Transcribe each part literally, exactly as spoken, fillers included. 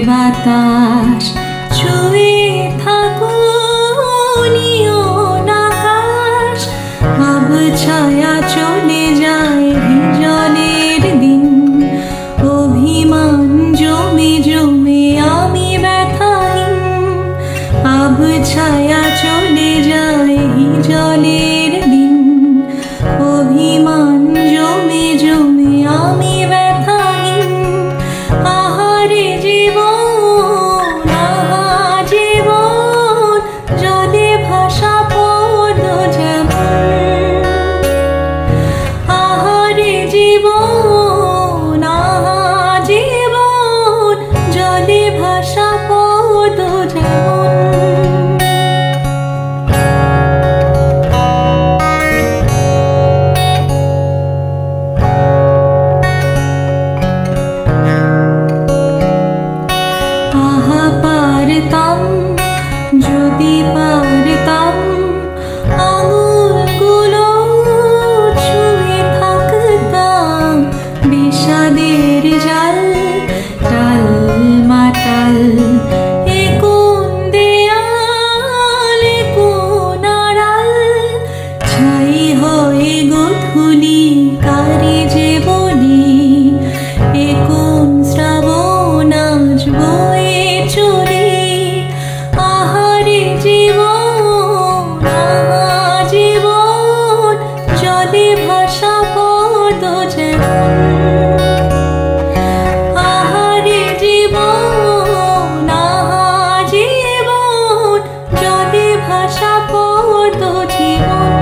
বাতাস ছুঁয়ে থাকুন নিয়ন আকাশ, আবছায়া চলে যায় জলের দিন, অভিমান জমে জমে আমি ব্যথাহীন, আবছায়া চলে যায় জলের দিন, অভিমান জমে জমে আমি ব্যথাহীন। আহারে জীবন আহা জীবন জলে ভাসা পদ্ম যেমন, আহারে জীবন আহা জীবন জলে ভাসা পদ্ম যেমন। আহা পারতাম যদি পারতাম আঙুলগুলো ছুঁয়ে থাকতাম বিষাদের জাল টাল মাটাল, এ কোন দেয়াল এ কোন আড়াল, ছাই হয়ে গোধূলি কারে যে বলি, এ কোন শ্রাবণ আজ বয়ে চলে। আহারে জীবন আহা জীবন জলে ভাসা পদ্ম যেমন, আহারে জীবন আহা জীবন জলে ভাসা পদ্ম জীবন।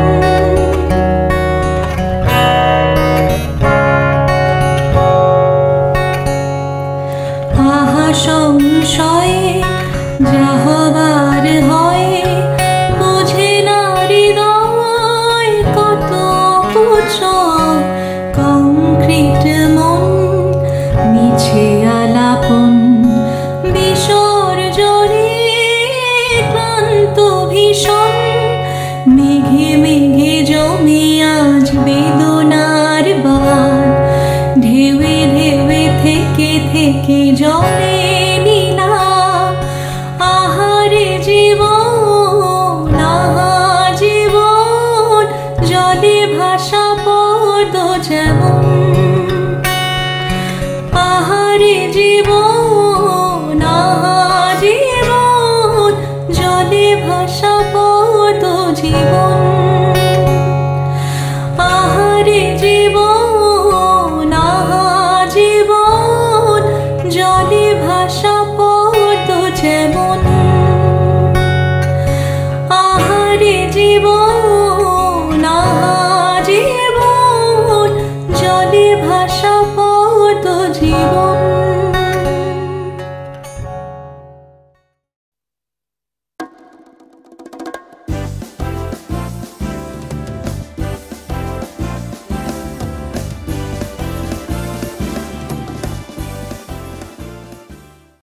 আহা সংশয়ে যা হবার হয়, বুঝে না হৃদয় কত কুচয়, কংক্রিট মন মিছে আলাপন বিসর্জনে ক্লান্ত ভীষণ, মেঘে মেঘে জমে আজ বেদনার বান, ঢেউয়ে ঢেউয়ে থেকে থেকে